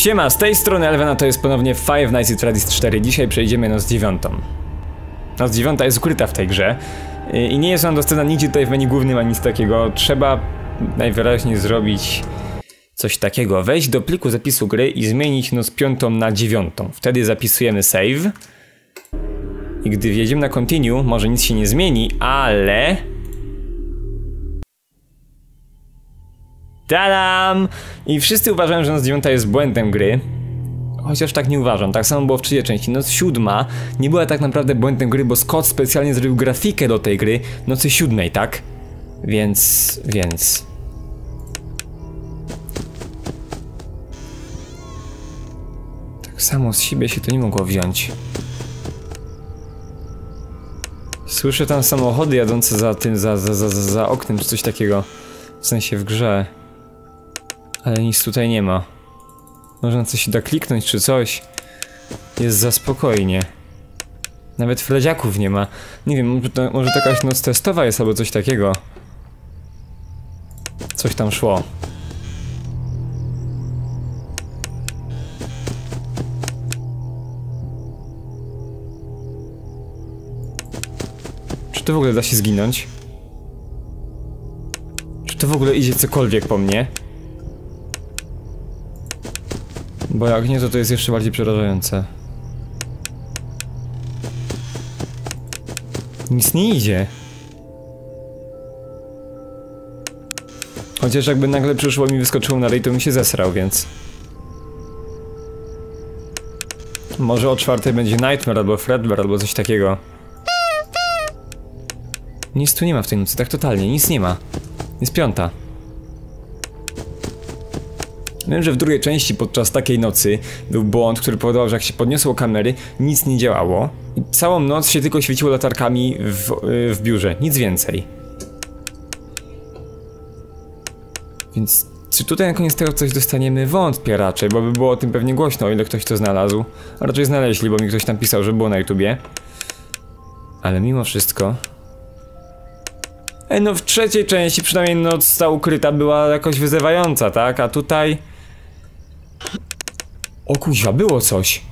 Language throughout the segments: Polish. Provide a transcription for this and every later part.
Siema, z tej strony Elvena, to jest ponownie Five Nights at Freddy's 4. Dzisiaj przejdziemy noc 9. Noc 9 jest ukryta w tej grze i nie jest ona dostępna nigdzie tutaj w menu głównym ani nic takiego. Trzeba najwyraźniej zrobić coś takiego. Wejść do pliku zapisu gry i zmienić noc 5 na 9. Wtedy zapisujemy save. I gdy wjedziemy na continue, może nic się nie zmieni, ale... Tadam! I wszyscy uważają, że noc 9 jest błędem gry. Chociaż tak nie uważam, tak samo było w trzeciej części. Noc 7 nie była tak naprawdę błędem gry, bo Scott specjalnie zrobił grafikę do tej gry nocy 7, tak? Więc... Tak samo z siebie się to nie mogło wziąć. Słyszę tam samochody jadące za tym, za oknem czy coś takiego. W sensie w grze. Ale nic tutaj nie ma. Może na coś się da kliknąć czy coś. Jest za spokojnie. Nawet Fredziaków nie ma. Nie wiem, może to jakaś noc testowa jest albo coś takiego. Coś tam szło. Czy to w ogóle da się zginąć? Czy to w ogóle idzie cokolwiek po mnie? Bo jak nie, to jest jeszcze bardziej przerażające. Nic nie idzie. Chociaż jakby nagle przyszło mi wyskoczyło na ryj, to mi się zesrał, więc... Może o 4 będzie Nightmare albo Fredbear albo coś takiego. Nic tu nie ma w tej nocy, tak totalnie, nic nie ma. Jest 5. Wiem, że w drugiej części podczas takiej nocy był błąd, który powodował, że jak się podniosło kamery, nic nie działało. I całą noc się tylko świeciło latarkami w biurze, nic więcej. Więc czy tutaj na koniec tego coś dostaniemy? Wątpię raczej, bo by było o tym pewnie głośno, o ile ktoś to znalazł. A raczej znaleźli, bo mi ktoś tam pisał, że było na YouTubie. Ale mimo wszystko... no w trzeciej części przynajmniej noc ta ukryta była jakoś wyzywająca, tak? A tutaj... O kuźwa, było coś.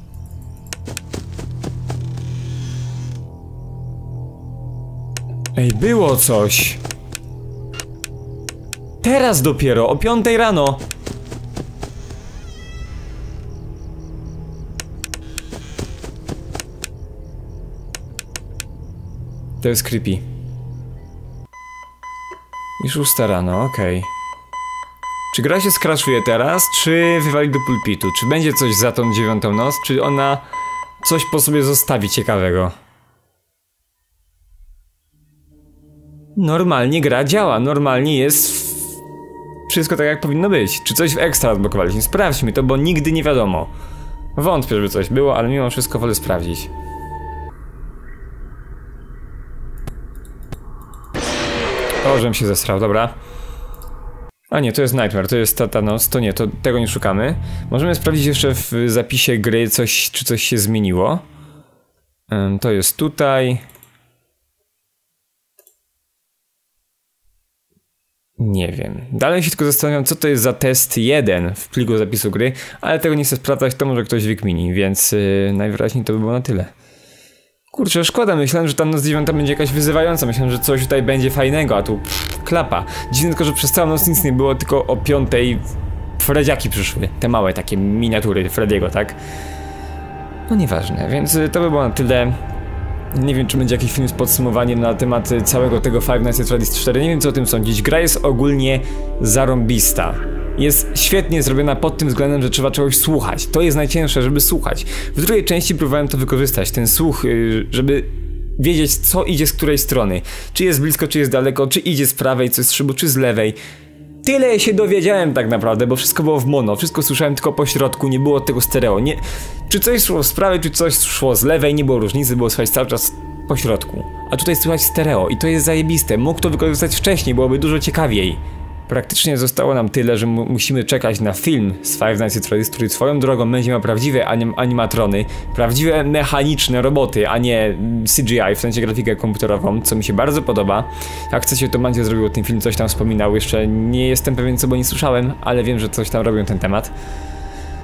Ej, było coś. Teraz dopiero, o 5 rano. To jest creepy. I 6 rano, okej. Czy gra się skraszuje teraz, czy wywali do pulpitu? Czy będzie coś za tą 9 noc, czy ona coś po sobie zostawi ciekawego? Normalnie gra działa, normalnie jest wszystko tak jak powinno być. Czy coś w ekstra odblokowaliśmy? Sprawdźmy to, bo nigdy nie wiadomo. Wątpię, żeby coś było, ale mimo wszystko wolę sprawdzić. O, żebym się zesrał, dobra. A nie, to jest Nightmare, to jest ta noc, to nie, to tego nie szukamy. Możemy sprawdzić jeszcze w zapisie gry coś, czy coś się zmieniło. To jest tutaj. Nie wiem. Dalej się tylko zastanawiam, co to jest za test 1 w pliku zapisu gry, ale tego nie chcę sprawdzać, to może ktoś wykmini, więc najwyraźniej to by było na tyle. Kurczę, szkoda, myślałem, że ta noc 9 będzie jakaś wyzywająca, myślałem, że coś tutaj będzie fajnego, a tu klapa. Dziwne tylko, że przez całą noc nic nie było, tylko o 5 Fredziaki przyszły, te małe takie miniatury Frediego, tak? No nieważne, więc to by było na tyle. Nie wiem, czy będzie jakiś film z podsumowaniem na temat całego tego Five Nights at Freddy's 4, nie wiem co o tym sądzić. Gra jest ogólnie zarąbista. Jest świetnie zrobiona pod tym względem, że trzeba czegoś słuchać. To jest najcięższe, żeby słuchać. W drugiej części próbowałem to wykorzystać, ten słuch, żeby wiedzieć, co idzie z której strony. Czy jest blisko, czy jest daleko, czy idzie z prawej, co jest z szybu, czy z lewej. Tyle się dowiedziałem tak naprawdę, bo wszystko było w mono, wszystko słyszałem tylko po środku, nie było tego stereo. Nie, czy coś szło z prawej, czy coś szło z lewej, nie było różnicy, było słychać cały czas po środku. A tutaj słychać stereo i to jest zajebiste. Mógł to wykorzystać wcześniej, byłoby dużo ciekawiej. Praktycznie zostało nam tyle, że musimy czekać na film z Five Nights at Freddy's, który swoją drogą będzie miał prawdziwe animatrony, prawdziwe mechaniczne roboty, a nie CGI, w sensie grafikę komputerową, co mi się bardzo podoba. Jak chcecie, to Mandzio zrobił o tym film, coś tam wspominał, jeszcze nie jestem pewien co, bo nie słyszałem, ale wiem, że coś tam robią ten temat.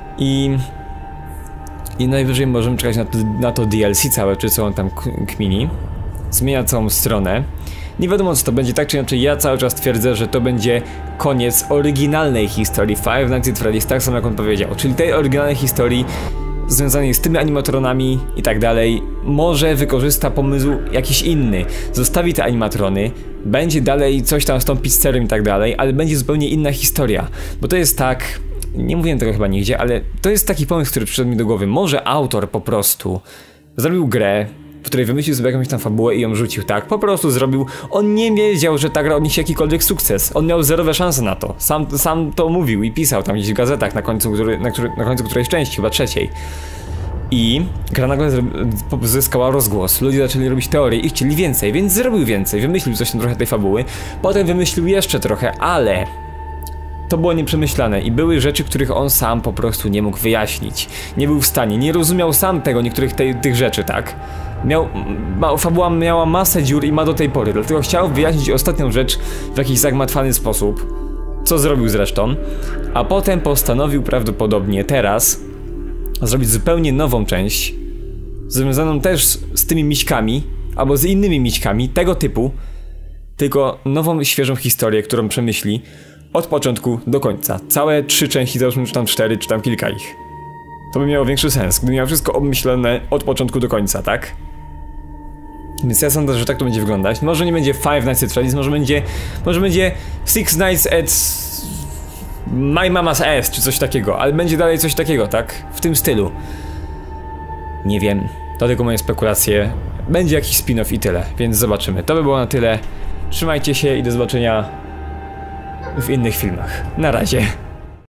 I najwyżej możemy czekać na to DLC całe, czy co on tam kmini. Zmienia całą stronę. Nie wiadomo co to będzie, tak czy inaczej ja cały czas twierdzę, że to będzie koniec oryginalnej historii Five Nights at Freddy's, tak samo jak on powiedział. Czyli tej oryginalnej historii związanej z tymi animatronami i tak dalej, może wykorzysta pomysł jakiś inny. Zostawi te animatrony, będzie dalej coś tam z tą pizzerią i tak dalej, ale będzie zupełnie inna historia. Bo to jest tak, nie mówiłem tego chyba nigdzie, ale to jest taki pomysł, który przyszedł mi do głowy. Może autor po prostu zrobił grę, w której wymyślił sobie jakąś tam fabułę i ją rzucił, tak? Po prostu zrobił. On nie wiedział, że ta gra odniesie jakikolwiek sukces. On miał zerowe szanse na to. Sam to mówił i pisał tam gdzieś w gazetach na końcu którejś części, chyba trzeciej. I gra nagle zyskała rozgłos. Ludzie zaczęli robić teorie i chcieli więcej, więc zrobił więcej. Wymyślił coś tam trochę tej fabuły. Potem wymyślił jeszcze trochę, ale to było nieprzemyślane i były rzeczy, których on sam po prostu nie mógł wyjaśnić. Nie był w stanie, nie rozumiał sam tego, niektórych tych rzeczy, tak? Fabuła miała masę dziur i ma do tej pory, dlatego chciał wyjaśnić ostatnią rzecz w jakiś zagmatwany sposób, co zrobił zresztą, a potem postanowił prawdopodobnie teraz zrobić zupełnie nową część, związaną też z tymi miśkami, albo z innymi miśkami tego typu, tylko nową, świeżą historię, którą przemyśli od początku do końca. Całe 3 części, załóżmy, czy tam 4, czy tam kilka ich. To by miało większy sens, gdyby miał wszystko obmyślone od początku do końca, tak? Więc ja sądzę, że tak to będzie wyglądać. Może nie będzie Five Nights at Freddy's, może będzie Six Nights at My Mama's Ass, czy coś takiego, ale będzie dalej coś takiego, tak? W tym stylu. Nie wiem, to tylko moje spekulacje. Będzie jakiś spin-off i tyle, więc zobaczymy. To by było na tyle. Trzymajcie się i do zobaczenia w innych filmach. Na razie.